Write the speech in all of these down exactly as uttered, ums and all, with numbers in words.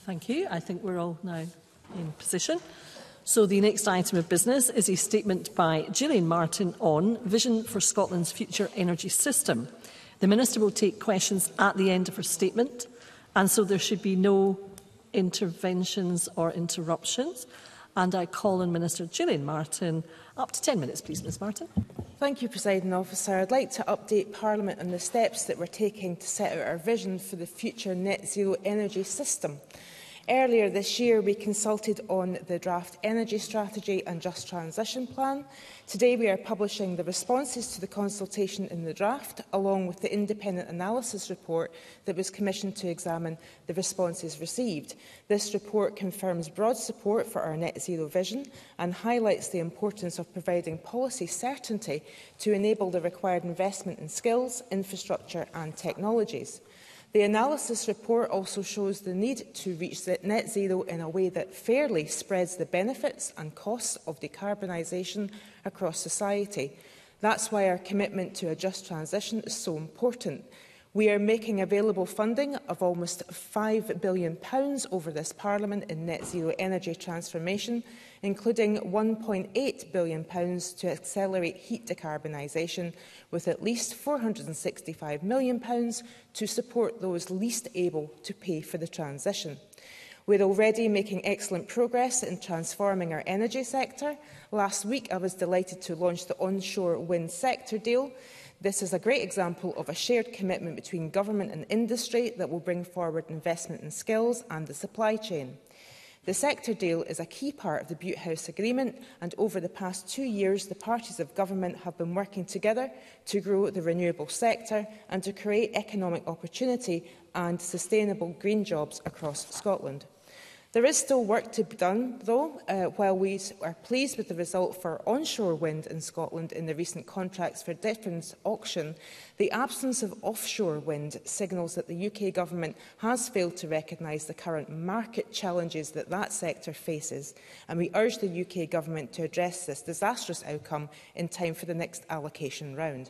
Thank you. I think we're all now in position. So the next item of business is a statement by Gillian Martin on Vision for Scotland's Future Energy System. The Minister will take questions at the end of her statement, and so there should be no interventions or interruptions. And I call on Minister Gillian Martin. Up to ten minutes, please, Ms Martin. Thank you, Presiding Officer. I'd like to update Parliament on the steps that we're taking to set out our vision for the future net zero energy system. Earlier this year, we consulted on the draft energy strategy and just transition plan. Today, we are publishing the responses to the consultation in the draft, along with the independent analysis report that was commissioned to examine the responses received. This report confirms broad support for our net zero vision and highlights the importance of providing policy certainty to enable the required investment in skills, infrastructure and technologies. The analysis report also shows the need to reach net zero in a way that fairly spreads the benefits and costs of decarbonisation across society. That's why our commitment to a just transition is so important. We are making available funding of almost five billion pounds over this Parliament in net zero energy transformation, including one point eight billion pounds to accelerate heat decarbonisation, with at least four hundred and sixty-five million pounds to support those least able to pay for the transition. We're already making excellent progress in transforming our energy sector. Last week, I was delighted to launch the onshore wind sector deal. This is a great example of a shared commitment between government and industry that will bring forward investment in skills and the supply chain. The sector deal is a key part of the Butte House Agreement, and over the past two years, the parties of government have been working together to grow the renewable sector and to create economic opportunity and sustainable green jobs across Scotland. There is still work to be done, though. Uh, while we are pleased with the result for onshore wind in Scotland in the recent Contracts for Difference auction, the absence of offshore wind signals that the U K Government has failed to recognise the current market challenges that that sector faces, and we urge the U K Government to address this disastrous outcome in time for the next allocation round.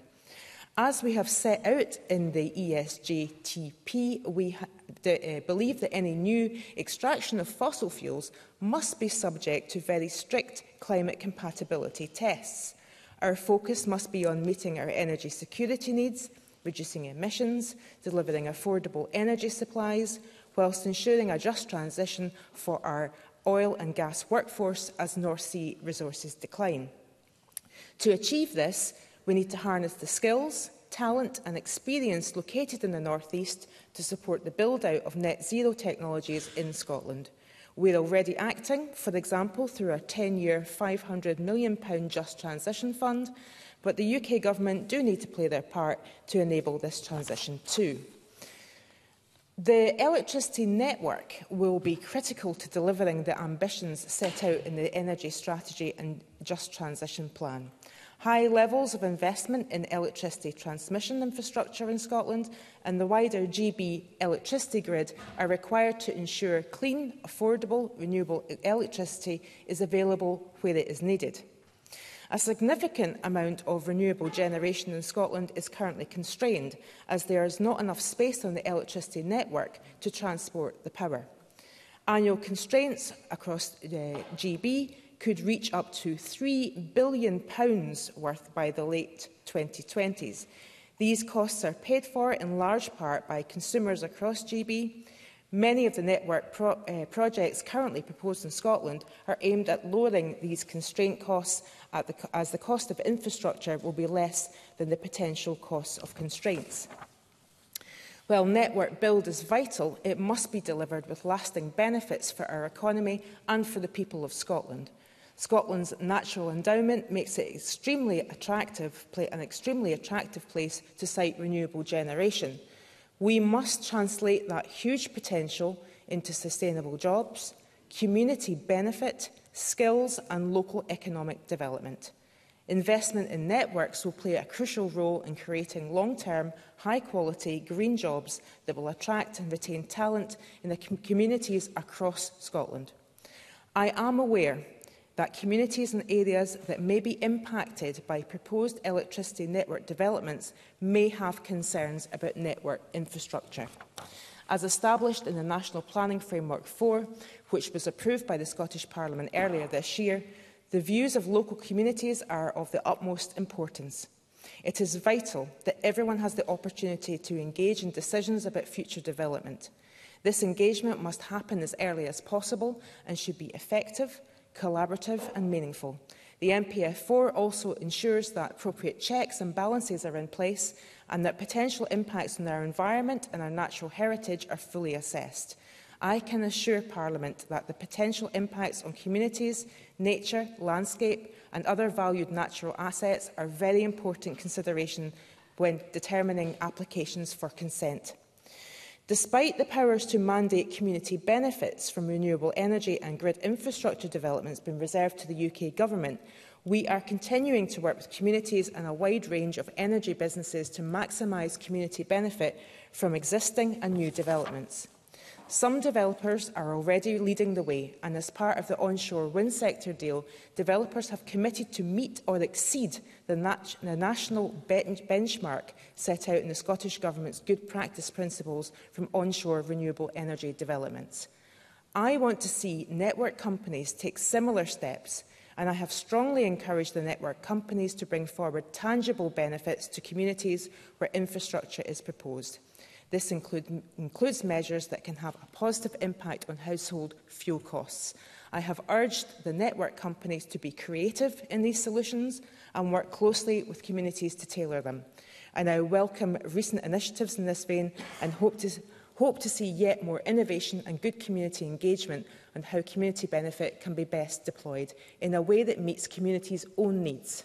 As we have set out in the E S G T P, we ha de, uh, believe that any new extraction of fossil fuels must be subject to very strict climate compatibility tests. Our focus must be on meeting our energy security needs, reducing emissions, delivering affordable energy supplies, whilst ensuring a just transition for our oil and gas workforce as North Sea resources decline. To achieve this, we need to harness the skills, talent and experience located in the North East to support the build-out of net zero technologies in Scotland. We're already acting, for example, through our ten-year five hundred million pounds Just Transition Fund, but the U K Government do need to play their part to enable this transition too. The electricity network will be critical to delivering the ambitions set out in the Energy Strategy and Just Transition Plan. High levels of investment in electricity transmission infrastructure in Scotland and the wider G B electricity grid are required to ensure clean, affordable, renewable electricity is available where it is needed. A significant amount of renewable generation in Scotland is currently constrained, as there is not enough space on the electricity network to transport the power. Annual constraints across uh, G B could reach up to three billion pounds worth by the late twenty twenties. These costs are paid for in large part by consumers across G B. Many of the network pro uh, projects currently proposed in Scotland are aimed at lowering these constraint costs, at the, as the cost of infrastructure will be less than the potential costs of constraints. While network build is vital, it must be delivered with lasting benefits for our economy and for the people of Scotland. Scotland's natural endowment makes it extremely attractive, an extremely attractive place to site renewable generation. We must translate that huge potential into sustainable jobs, community benefit, skills and local economic development. Investment in networks will play a crucial role in creating long-term, high-quality green jobs that will attract and retain talent in the com communities across Scotland. I am aware that communities and areas that may be impacted by proposed electricity network developments may have concerns about network infrastructure. As established in the National Planning Framework four, which was approved by the Scottish Parliament earlier this year, the views of local communities are of the utmost importance. It is vital that everyone has the opportunity to engage in decisions about future development. This engagement must happen as early as possible and should be effective, collaborative and meaningful. The N P F four also ensures that appropriate checks and balances are in place and that potential impacts on our environment and our natural heritage are fully assessed. I can assure Parliament that the potential impacts on communities, nature, landscape and other valued natural assets are very important consideration when determining applications for consent. Despite the powers to mandate community benefits from renewable energy and grid infrastructure developments being reserved to the U K Government, we are continuing to work with communities and a wide range of energy businesses to maximise community benefit from existing and new developments. Some developers are already leading the way, and as part of the onshore wind sector deal, developers have committed to meet or exceed the, nat the national ben benchmark set out in the Scottish Government's good practice principles from onshore renewable energy developments. I want to see network companies take similar steps, and I have strongly encouraged the network companies to bring forward tangible benefits to communities where infrastructure is proposed. This include, includes measures that can have a positive impact on household fuel costs. I have urged the network companies to be creative in these solutions and work closely with communities to tailor them. And I welcome recent initiatives in this vein and hope to, hope to see yet more innovation and good community engagement on how community benefit can be best deployed in a way that meets communities' own needs.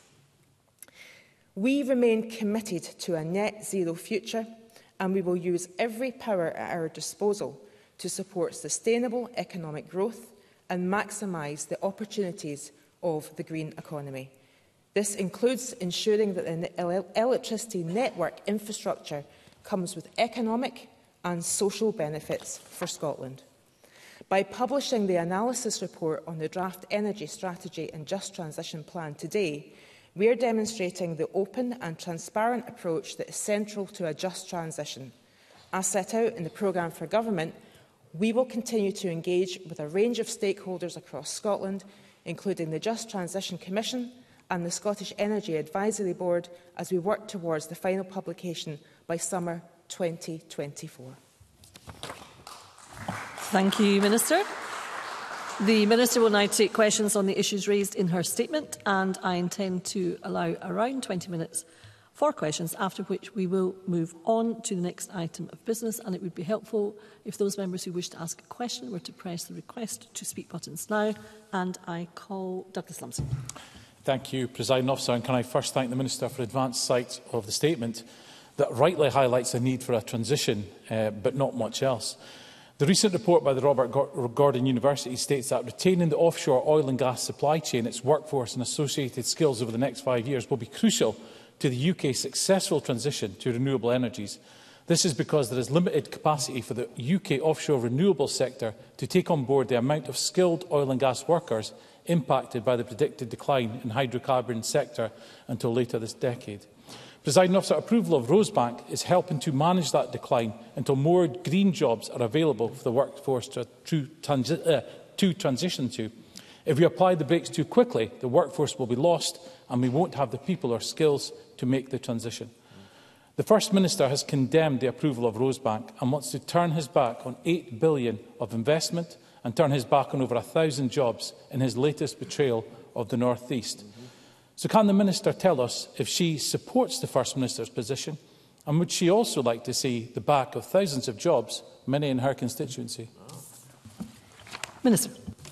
We remain committed to a net zero future, and we will use every power at our disposal to support sustainable economic growth and maximise the opportunities of the green economy. This includes ensuring that the electricity network infrastructure comes with economic and social benefits for Scotland. By publishing the analysis report on the draft energy strategy and just transition plan today, we are demonstrating the open and transparent approach that is central to a just transition. As set out in the programme for government, we will continue to engage with a range of stakeholders across Scotland, including the Just Transition Commission and the Scottish Energy Advisory Board, as we work towards the final publication by summer twenty twenty-four. Thank you, Minister. The Minister will now take questions on the issues raised in her statement, and I intend to allow around twenty minutes for questions, after which we will move on to the next item of business, and it would be helpful if those members who wish to ask a question were to press the request to speak buttons now, and I call Douglas Lumsden. Thank you, Presiding Officer, and can I first thank the Minister for advanced sight of the statement that rightly highlights the need for a transition, uh, but not much else. The recent report by the Robert Gordon University states that retaining the offshore oil and gas supply chain, its workforce and associated skills over the next five years will be crucial to the U K's successful transition to renewable energies. This is because there is limited capacity for the U K offshore renewable sector to take on board the amount of skilled oil and gas workers impacted by the predicted decline in the hydrocarbon sector until later this decade. Presiding Officer, approval of Rosebank is helping to manage that decline until more green jobs are available for the workforce to, to, transi uh, to transition to. If we apply the brakes too quickly, the workforce will be lost and we won't have the people or skills to make the transition. The First Minister has condemned the approval of Rosebank and wants to turn his back on eight billion pounds of investment and turn his back on over a thousand jobs in his latest betrayal of the North East. So can the Minister tell us if she supports the First Minister's position, and would she also like to see the back of thousands of jobs, many in her constituency? Minister.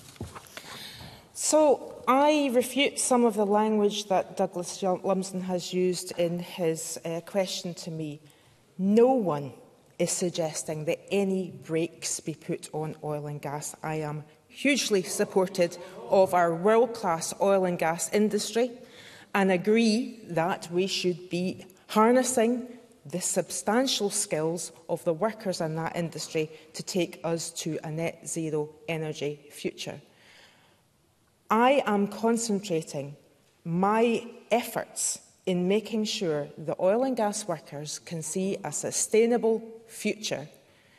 So I refute some of the language that Douglas Lumsden has used in his uh, question to me. No one is suggesting that any brakes be put on oil and gas. I am hugely supportive of our world-class oil and gas industry, and agree that we should be harnessing the substantial skills of the workers in that industry to take us to a net zero energy future. I am concentrating my efforts in making sure the oil and gas workers can see a sustainable future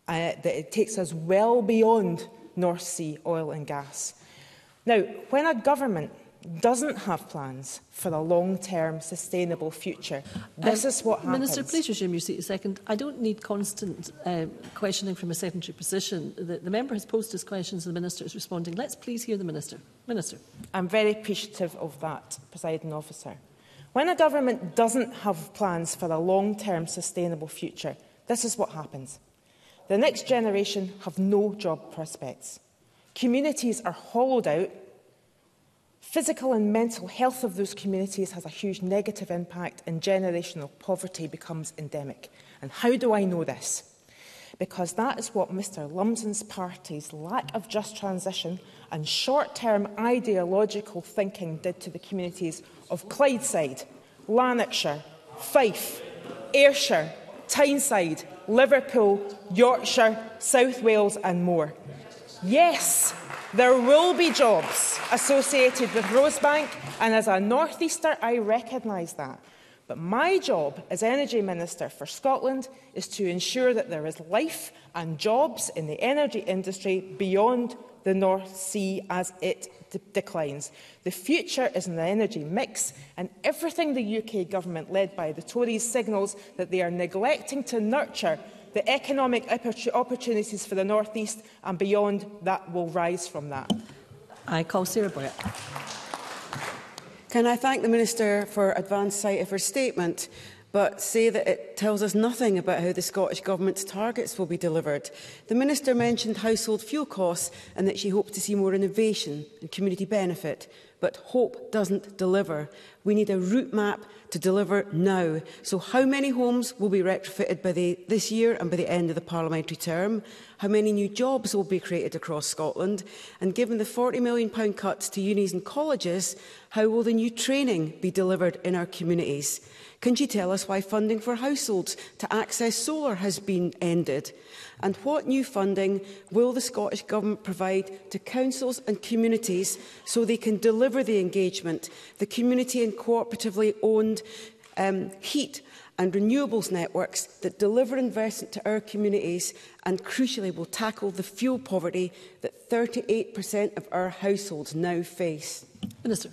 uh, that it takes us well beyond North Sea oil and gas. Now, when a government doesn't have plans for a long-term sustainable future, this um, is what happens. Minister, please resume your seat a second. I don't need constant uh, questioning from a secondary position. The, the member has posed his questions and the Minister is responding. Let's please hear the Minister. Minister. I'm very appreciative of that, Presiding Officer. When a government doesn't have plans for a long-term sustainable future, this is what happens. The next generation have no job prospects. Communities are hollowed out. Physical and mental health of those communities has a huge negative impact, and generational poverty becomes endemic. And how do I know this? Because that is what Mr Lumsden's party's lack of just transition and short-term ideological thinking did to the communities of Clydeside, Lanarkshire, Fife, Ayrshire, Tyneside, Liverpool, Yorkshire, South Wales and more. Yes, there will be jobs associated with Rosebank, and as a North Easter I recognise that. But my job as Energy Minister for Scotland is to ensure that there is life and jobs in the energy industry beyond the North Sea as it de declines. The future is in the energy mix, and everything the U K government, led by the Tories, signals that they are neglecting to nurture the economic opportunities for the North East and beyond that will rise from that. I call Sarah Boyack. Can I thank the Minister for advance sight of her statement, but say that it tells us nothing about how the Scottish Government's targets will be delivered. The Minister mentioned household fuel costs and that she hopes to see more innovation and community benefit. But hope doesn't deliver. We need a route map to deliver now. So how many homes will be retrofitted by the, this year and by the end of the parliamentary term? How many new jobs will be created across Scotland? And given the forty million pounds cuts to unis and colleges, how will the new training be delivered in our communities? Can she tell us why funding for households to access solar has been ended? And what new funding will the Scottish Government provide to councils and communities so they can deliver the engagement, the community and cooperatively owned um, heat and renewables networks that deliver investment to our communities and, crucially, will tackle the fuel poverty that thirty-eight percent of our households now face? Minister.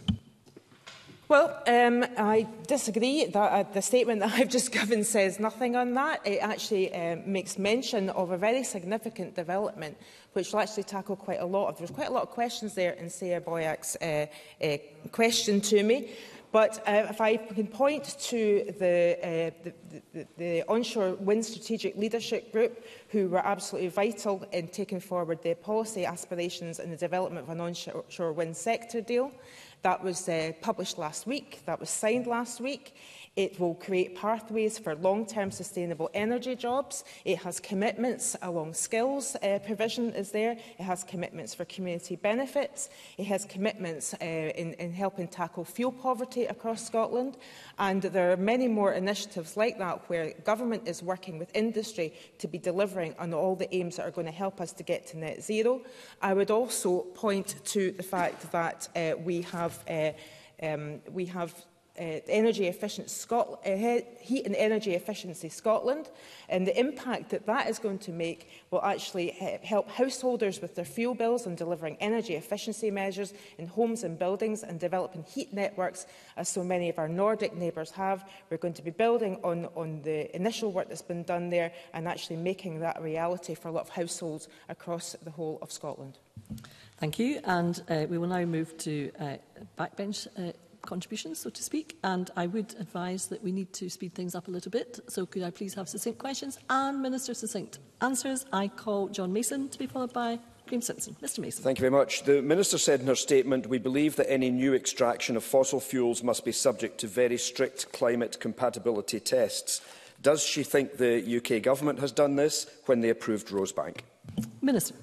Well, um, I disagree that uh, the statement that I've just given says nothing on that. It actually um, makes mention of a very significant development which will actually tackle quite a lot of. There's quite a lot of questions there in Sarah Boyack's uh, uh, question to me. But uh, if I can point to the, uh, the, the, the Onshore Wind Strategic Leadership Group, who were absolutely vital in taking forward the policy aspirations and the development of an onshore wind sector deal. That was uh, published last week, that was signed last week. It will create pathways for long-term sustainable energy jobs. It has commitments along skills uh, provision is there. It has commitments for community benefits. It has commitments uh, in, in helping tackle fuel poverty across Scotland. And there are many more initiatives like that where government is working with industry to be delivering on all the aims that are going to help us to get to net zero. I would also point to the fact that uh, we have uh, um, we have Uh, energy efficient Scot uh, heat and energy efficiency Scotland, and the impact that that is going to make will actually help householders with their fuel bills and delivering energy efficiency measures in homes and buildings and developing heat networks, as so many of our Nordic neighbours have. We're going to be building on, on the initial work that's been done there and actually making that a reality for a lot of households across the whole of Scotland. Thank you, and uh, we will now move to uh, backbench uh, contributions, so to speak, and I would advise that we need to speed things up a little bit. So could I please have succinct questions and Minister succinct answers? I call John Mason to be followed by Graham Simpson. Mr Mason. Thank you very much. The Minister said in her statement, "We believe that any new extraction of fossil fuels must be subject to very strict climate compatibility tests." Does she think the U K Government has done this when they approved Rosebank? Minister.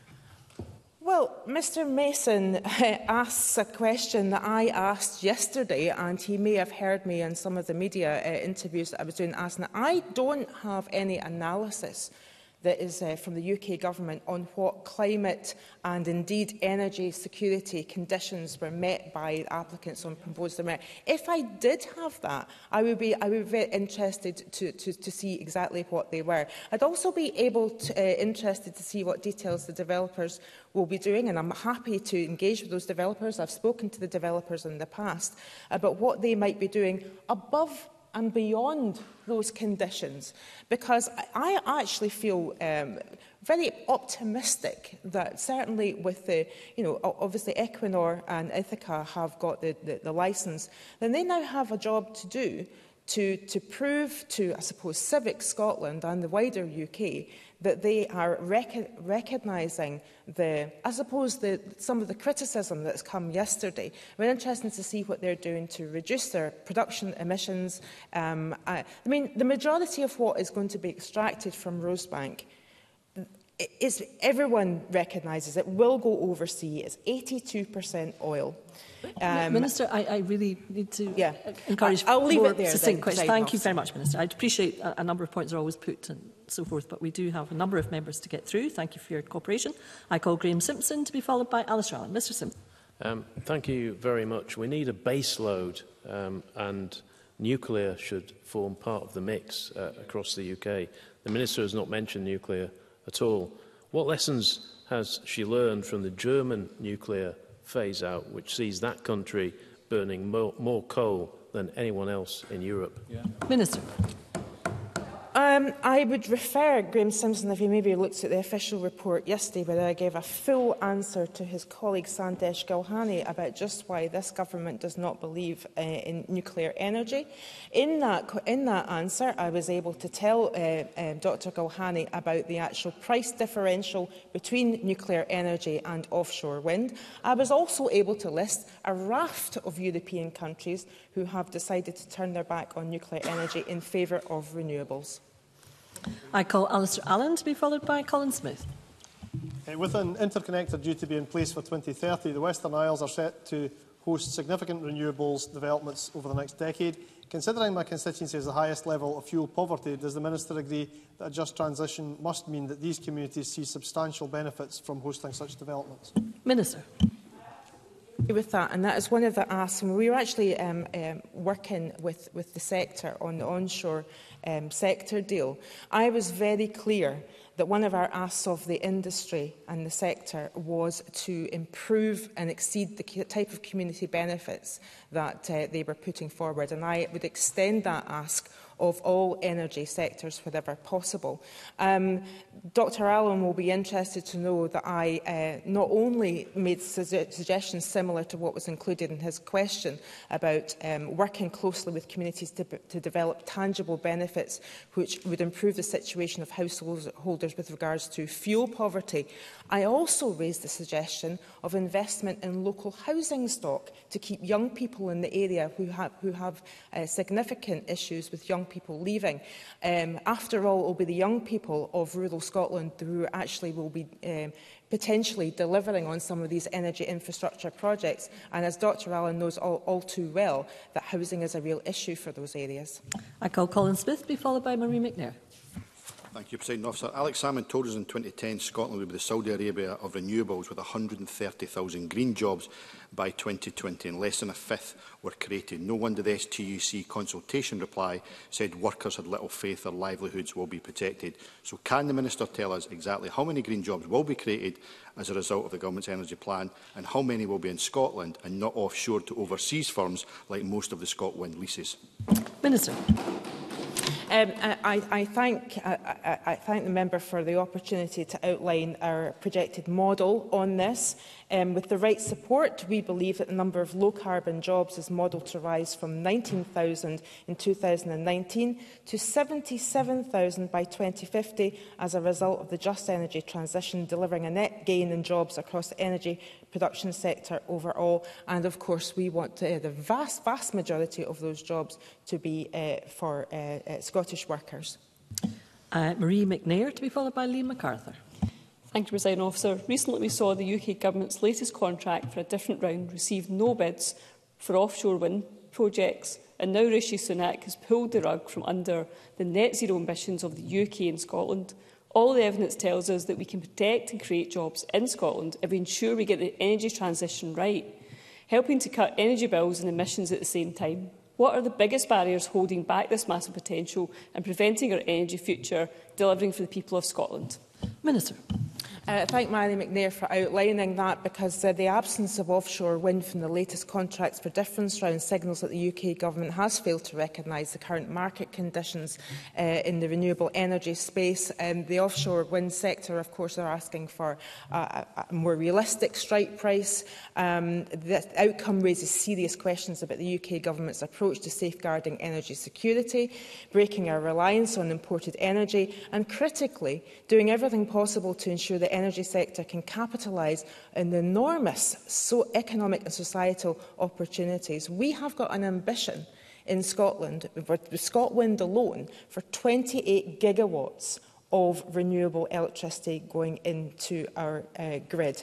Well, Mr Mason asks a question that I asked yesterday, and he may have heard me in some of the media uh, interviews that I was doing asking. I don't have any analysis that is uh, from the U K Government on what climate and indeed energy security conditions were met by applicants on proposed amendment. If I did have that, I would be, I would be very interested to, to, to see exactly what they were. I'd also be able to, uh, interested to see what details the developers will be doing, and I'm happy to engage with those developers. I've spoken to the developers in the past about what they might be doing above and beyond those conditions, because I actually feel um, very optimistic that certainly with the, you know, obviously Equinor and Ithaca have got the, the, the licence, then they now have a job to do to, to prove to, I suppose, Civic Scotland and the wider U K that they are rec recognising the, I suppose, the, some of the criticism that's come yesterday. We're interested to see what they're doing to reduce their production emissions. Um, I, I mean, the majority of what is going to be extracted from Rosebank is, everyone recognises it, will go overseas. It's eighty-two percent oil. Um, Minister, I, I really need to yeah. encourage I'll leave more it there, succinct questions. Thank officer. you very much, Minister. I appreciate a, a number of points are always put and so forth, but we do have a number of members to get through. Thank you for your cooperation. I call Graham Simpson to be followed by Alistair Allen. Mister Simpson. Um, thank you very much. We need a base load, um, and nuclear should form part of the mix uh, across the U K. The Minister has not mentioned nuclear at all. What lessons has she learned from the German nuclear phase-out, which sees that country burning more, more coal than anyone else in Europe? Yeah. Minister. Um, I would refer Graham Simpson, if he maybe looked at the official report yesterday, where I gave a full answer to his colleague Sandesh Gilhani about just why this government does not believe uh, in nuclear energy. In that, in that answer, I was able to tell uh, uh, Doctor Gilhani about the actual price differential between nuclear energy and offshore wind. I was also able to list a raft of European countries who have decided to turn their back on nuclear energy in favour of renewables. I call Alistair Allen to be followed by Colin Smith. Uh, with an interconnector due to be in place for twenty thirty, the Western Isles are set to host significant renewables developments over the next decade. Considering my constituency has the highest level of fuel poverty, does the Minister agree that a just transition must mean that these communities see substantial benefits from hosting such developments? Minister. With that, and that is one of the asks. We were actually um, um, working with, with the sector on the onshore um, sector deal. I was very clear that one of our asks of the industry and the sector was to improve and exceed the type of community benefits that uh, they were putting forward, and I would extend that ask of all energy sectors wherever possible. Um, Doctor Allen will be interested to know that I uh, not only made su suggestions similar to what was included in his question about um, working closely with communities to, to develop tangible benefits which would improve the situation of householders with regards to fuel poverty. I also raised the suggestion of investment in local housing stock to keep young people in the area who have, who have uh, significant issues with young people leaving. Um, after all, it will be the young people of rural Scotland who actually will be um, potentially delivering on some of these energy infrastructure projects. And as Doctor Allen knows all, all too well, that housing is a real issue for those areas. I call Colin Smith, be followed by Marie McNair. Thank you, President Officer. Alex Salmond told us in twenty ten Scotland would be the Saudi Arabia of renewables, with one hundred and thirty thousand green jobs by twenty twenty, and less than a fifth were created. No wonder the S T U C consultation reply said workers had little faith their livelihoods will be protected. So can the Minister tell us exactly how many green jobs will be created as a result of the Government's energy plan, and how many will be in Scotland and not offshore to overseas firms like most of the ScotWind leases? Minister. Um, I, I, thank, I, I thank the member for the opportunity to outline our projected model on this. Um, with the right support, we believe that the number of low-carbon jobs is modelled to rise from nineteen thousand in two thousand nineteen to seventy-seven thousand by twenty fifty as a result of the just energy transition, delivering a net gain in jobs across the energy production sector overall. And of course, we want uh, the vast, vast majority of those jobs to be uh, for uh, uh, Scottish workers. Uh, Marie McNair, to be followed by Liam MacArthur. Thank you, President Officer. Recently we saw the U K Government's latest contract for a different round receive no bids for offshore wind projects, and now Rishi Sunak has pulled the rug from under the net zero ambitions of the U K and Scotland. All the evidence tells us that we can protect and create jobs in Scotland if we ensure we get the energy transition right, helping to cut energy bills and emissions at the same time. What are the biggest barriers holding back this massive potential and preventing our energy future delivering for the people of Scotland? Minister. Uh, thank Marie McNair for outlining that, because uh, the absence of offshore wind from the latest contracts for difference round signals that the U K Government has failed to recognise the current market conditions uh, in the renewable energy space. Um, the offshore wind sector, of course, are asking for uh, a more realistic strike price. Um, the outcome raises serious questions about the U K Government's approach to safeguarding energy security, breaking our reliance on imported energy and, critically, doing everything possible to ensure the energy sector can capitalise on the enormous so economic and societal opportunities. We have got an ambition in Scotland, with ScotWind alone, for twenty-eight gigawatts of renewable electricity going into our uh, grid.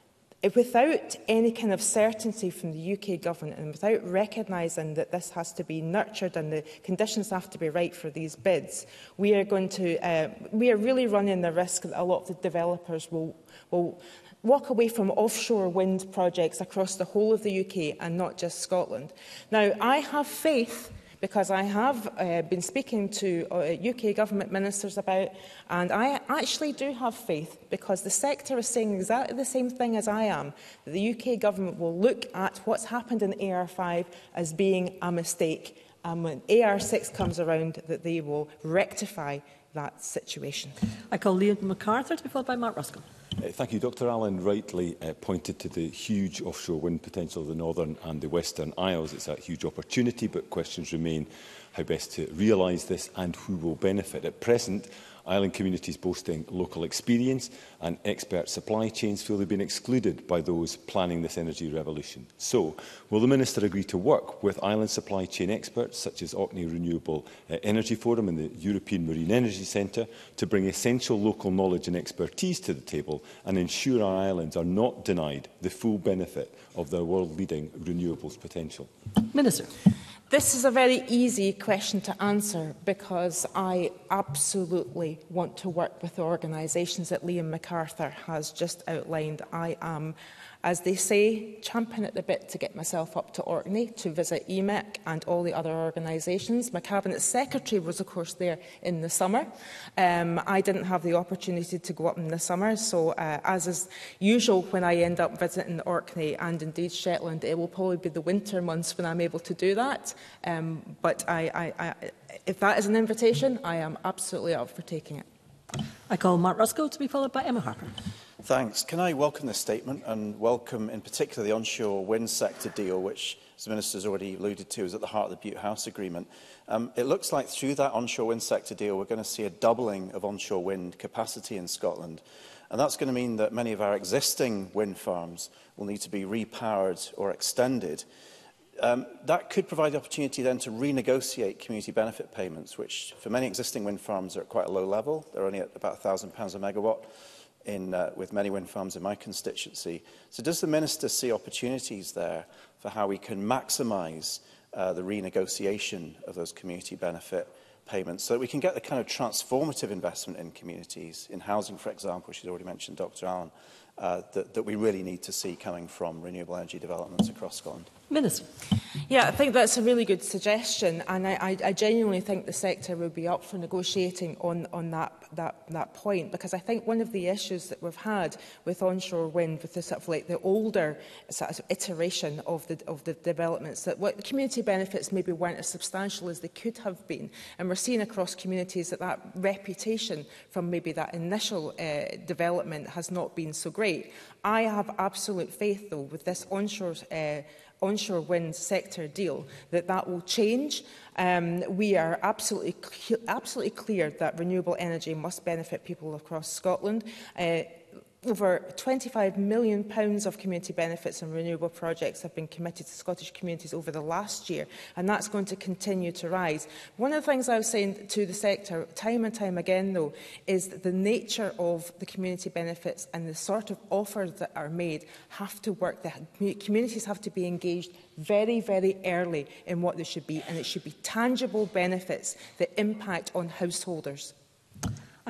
Without any kind of certainty from the U K Government and without recognising that this has to be nurtured and the conditions have to be right for these bids, we are going to uh, we are really running the risk that a lot of the developers will will walk away from offshore wind projects across the whole of the U K and not just Scotland. Now, I have faith, because I have uh, been speaking to uh, U K Government ministers about, and I actually do have faith, because the sector is saying exactly the same thing as I am, that the U K Government will look at what's happened in A R five as being a mistake, and when A R six comes around, that they will rectify that situation. I call Liam MacArthur to be followed by Mark Ruskell. Uh, thank you. Doctor Allen rightly uh, pointed to the huge offshore wind potential of the Northern and the Western Isles. It's a huge opportunity, but questions remain how best to realise this and who will benefit. At present, island communities boasting local experience and expert supply chains feel they've been excluded by those planning this energy revolution. So, will the Minister agree to work with island supply chain experts such as Orkney Renewable uh, Energy Forum and the European Marine Energy Centre to bring essential local knowledge and expertise to the table and ensure our islands are not denied the full benefit of their world-leading renewables potential? Minister. This is a very easy question to answer, because I absolutely want to work with the organisations that Liam MacArthur has just outlined. I am, as they say, champing at the bit to get myself up to Orkney to visit E M E C and all the other organisations. My Cabinet Secretary was, of course, there in the summer. Um, I didn't have the opportunity to go up in the summer, so uh, as is usual when I end up visiting Orkney and indeed Shetland, it will probably be the winter months when I'm able to do that. Um, but I, I, I, if that is an invitation, I am absolutely up for taking it. I call Mark Ruskell to be followed by Emma Harper. Thanks. Can I welcome this statement and welcome in particular the onshore wind sector deal, which, as the Minister has already alluded to, is at the heart of the Butte House Agreement. Um, it looks like through that onshore wind sector deal we're going to see a doubling of onshore wind capacity in Scotland. And that's going to mean that many of our existing wind farms will need to be repowered or extended. Um, that could provide the opportunity then to renegotiate community benefit payments, which for many existing wind farms are at quite a low level. They're only at about one thousand pounds a megawatt, in, uh, with many wind farms in my constituency. So does the Minister see opportunities there for how we can maximise uh, the renegotiation of those community benefit payments so that we can get the kind of transformative investment in communities, in housing, for example, she's already mentioned, Doctor Allen, uh, that, that we really need to see coming from renewable energy developments across Scotland? Minister. Yeah, I think that's a really good suggestion, and I, I, I genuinely think the sector will be up for negotiating on, on that, that, that point, because I think one of the issues that we've had with onshore wind, with the sort of like the older sort of iteration of the, of the developments, that what the community benefits maybe weren't as substantial as they could have been, and we're seeing across communities that that reputation from maybe that initial uh, development has not been so great. I have absolute faith, though, with this onshore uh, onshore wind sector deal, that that will change. Um, we are absolutely, absolutely clear that renewable energy must benefit people across Scotland. Uh, Over twenty-five million pounds of community benefits and renewable projects have been committed to Scottish communities over the last year, and that's going to continue to rise. One of the things I was saying to the sector time and time again, though, is that the nature of the community benefits and the sort of offers that are made have to work. The communities have to be engaged very, very early in what they should be, and it should be tangible benefits that impact on householders.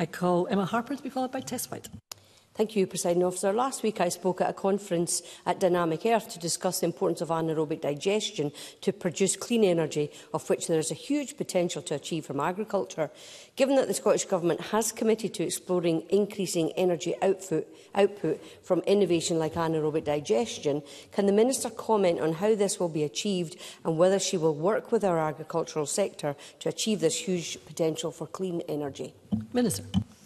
I call Emma Harper to be followed by Tess White. Thank you, Presiding Officer. Last week I spoke at a conference at Dynamic Earth to discuss the importance of anaerobic digestion to produce clean energy, of which there is a huge potential to achieve from agriculture. Given that the Scottish Government has committed to exploring increasing energy output, output from innovation like anaerobic digestion, can the Minister comment on how this will be achieved and whether she will work with our agricultural sector to achieve this huge potential for clean energy? Minister.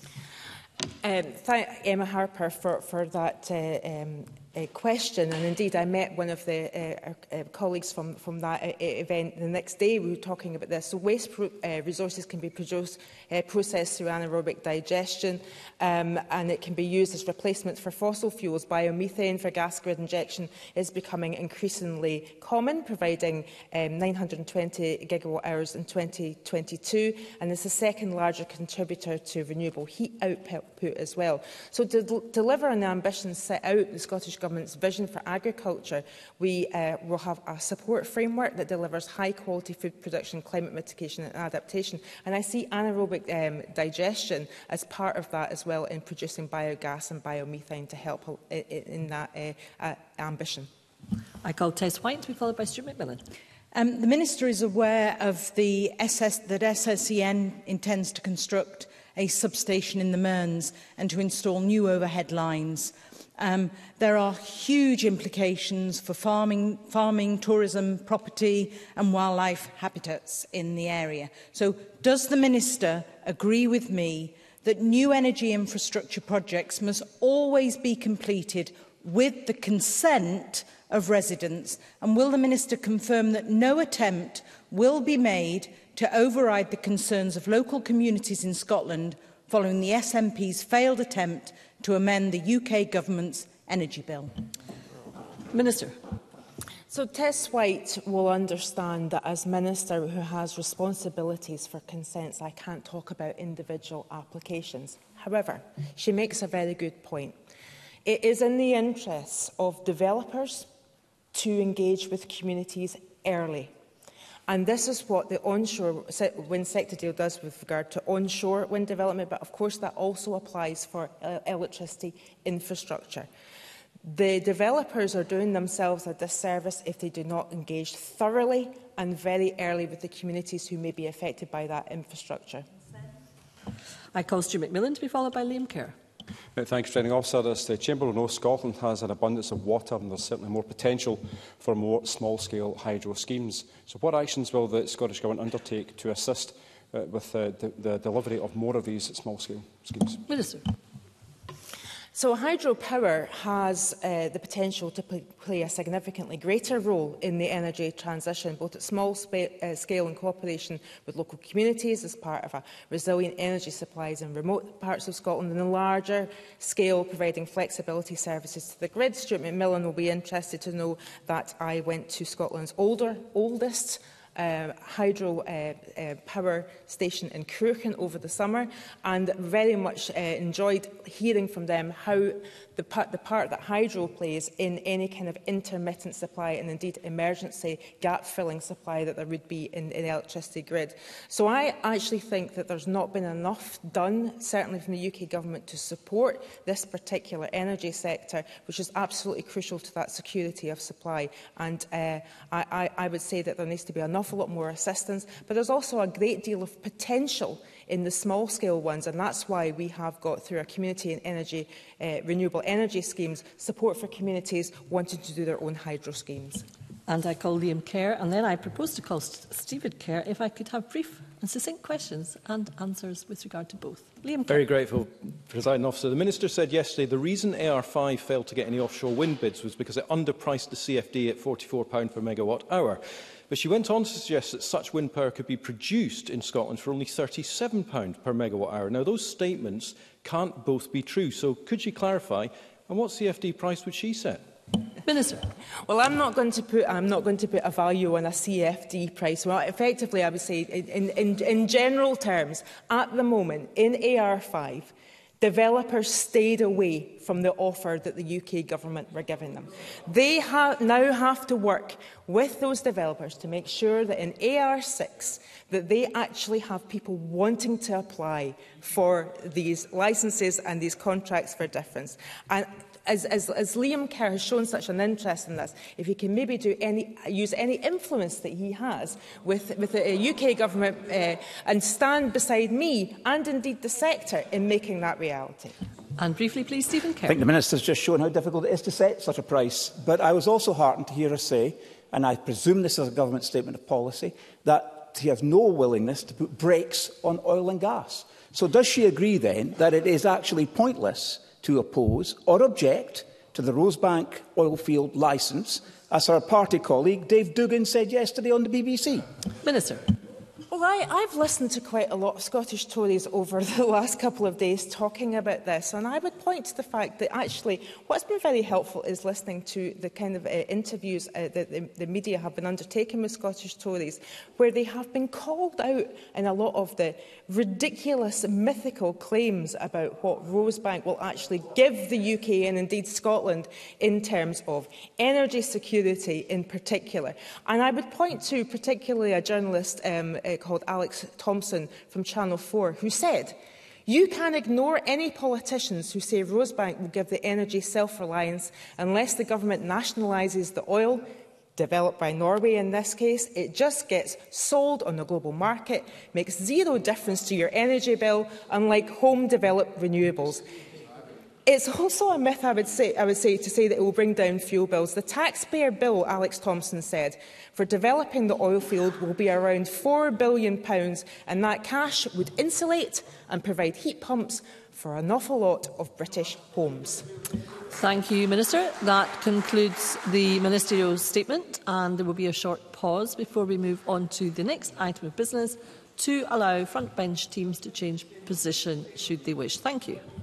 Um, thank Emma Harper for, for that uh, um, uh, question, and indeed I met one of the uh, uh, colleagues from, from that uh, event the next day. We were talking about this. So waste pro uh, resources can be produced, uh, processed through anaerobic digestion, um, and it can be used as replacement for fossil fuels. Biomethane for gas grid injection is becoming increasingly common, providing um, nine hundred and twenty gigawatt hours in twenty twenty-two, and is the second larger contributor to renewable heat output as well. So to del deliver on the ambitions set out in the Scottish Government's vision for agriculture, we uh, will have a support framework that delivers high-quality food production, climate mitigation and adaptation. And I see anaerobic um, digestion as part of that as well in producing biogas and biomethane to help in, in that uh, uh, ambition. I call Tess White to be followed by Stuart McMillan. Um, the Minister is aware of the S S that S S E N intends to construct a substation in the Mearns and to install new overhead lines. Um, there are huge implications for farming, farming, tourism, property and wildlife habitats in the area. So does the Minister agree with me that new energy infrastructure projects must always be completed with the consent of residents? And will the Minister confirm that no attempt will be made to override the concerns of local communities in Scotland following the S N P's failed attempt to amend the U K Government's energy bill? Minister. So Tess White will understand that as Minister who has responsibilities for consents, I can't talk about individual applications. However, she makes a very good point. It is in the interests of developers to engage with communities early. And this is what the onshore wind sector deal does with regard to onshore wind development, but of course that also applies for uh, electricity infrastructure. The developers are doing themselves a disservice if they do not engage thoroughly and very early with the communities who may be affected by that infrastructure. I call Stuart McMillan to be followed by Liam Kerr. Thank you, Presiding Officer. As the Chamber will know, Scotland has an abundance of water and there is certainly more potential for more small-scale hydro schemes. So what actions will the Scottish Government undertake to assist uh, with uh, the, the delivery of more of these small-scale schemes? Minister. So hydropower has uh, the potential to pl play a significantly greater role in the energy transition, both at small uh, scale in cooperation with local communities as part of a resilient energy supplies in remote parts of Scotland, and a larger scale providing flexibility services to the grid. Stuart McMillan will be interested to know that I went to Scotland's older, oldest Uh, hydro uh, uh, power station in Cruachan over the summer, and very much uh, enjoyed hearing from them how the part, the part that hydro plays in any kind of intermittent supply and indeed emergency gap-filling supply that there would be in, in the electricity grid. So I actually think that there's not been enough done, certainly from the U K Government, to support this particular energy sector, which is absolutely crucial to that security of supply. And uh, I, I, I would say that there needs to be an awful lot more assistance, but there's also a great deal of potential in the small-scale ones, and that's why we have got, through our community and energy, uh, renewable energy schemes, support for communities wanting to do their own hydro schemes. And I call Liam Kerr, and then I propose to call St Stephen Kerr if I could have brief and succinct questions and answers with regard to both. Liam Kerr. Very grateful, Presiding Officer. The Minister said yesterday the reason A R five failed to get any offshore wind bids was because it underpriced the C F D at forty-four pounds per megawatt hour. But she went on to suggest that such wind power could be produced in Scotland for only thirty-seven pounds per megawatt hour. Now, those statements can't both be true, so could she clarify, and what C F D price would she set? Minister. Well, I'm not going to put I'm not going to put a value on a C F D price. Well, effectively, I would say, in, in, in general terms, at the moment, in A R five, developers stayed away from the offer that the U K Government were giving them. They ha now have to work with those developers to make sure that in A R six, that they actually have people wanting to apply for these licences and these contracts for difference. And As, as, as Liam Kerr has shown such an interest in this, if he can maybe do any, use any influence that he has with, with the U K government uh, and stand beside me and indeed the sector in making that reality. And briefly, please, Stephen Kerr. I think the Minister's just shown how difficult it is to set such a price. But I was also heartened to hear her say, and I presume this is a government statement of policy, that he has no willingness to put brakes on oil and gas. So does she agree then that it is actually pointless to oppose or object to the Rosebank oil field licence, as her party colleague Dave Duggan said yesterday on the B B C? Minister. Well, I, I've listened to quite a lot of Scottish Tories over the last couple of days talking about this, and I would point to the fact that actually what's been very helpful is listening to the kind of uh, interviews uh, that the, the media have been undertaking with Scottish Tories, where they have been called out in a lot of the ridiculous, mythical claims about what Rosebank will actually give the U K and indeed Scotland in terms of energy security in particular. And I would point to particularly a journalist um, uh, called Alex Thompson from Channel four, who said, "You can ignore any politicians who say Rosebank will give the energy self-reliance unless the government nationalises the oil, developed by Norway in this case. It just gets sold on the global market, makes zero difference to your energy bill, unlike home-developed renewables." It's also a myth, I would say, I would say, to say that it will bring down fuel bills. The taxpayer bill, Alex Thompson said, for developing the oil field will be around four billion pounds, and that cash would insulate and provide heat pumps for an awful lot of British homes. Thank you, Minister. That concludes the Ministerial statement, and there will be a short pause before we move on to the next item of business to allow front bench teams to change position should they wish. Thank you.